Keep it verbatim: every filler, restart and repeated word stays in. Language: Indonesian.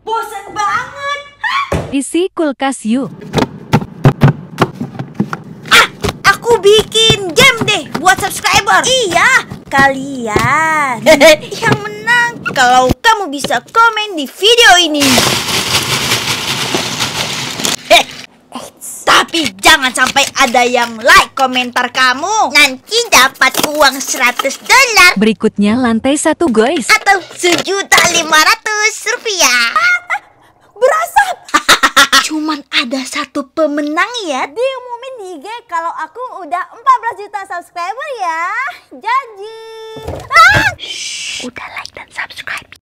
Bosan banget. Isi kulkas yuk. Ah, aku bikin game deh buat subscriber. Iya, kalian yang menang kalau kamu bisa komen di video ini. Eh, tapi jangan sampai ada yang like komentar kamu. Nanti dapat uang seratus dolar Berikutnya lantai satu guys. atau sejuta lima ratus rupiah. Berasap. Cuman ada satu pemenang ya. Diumumin di I G kalau aku udah empat belas juta subscriber ya. Janji. Ah! Udah like dan subscribe.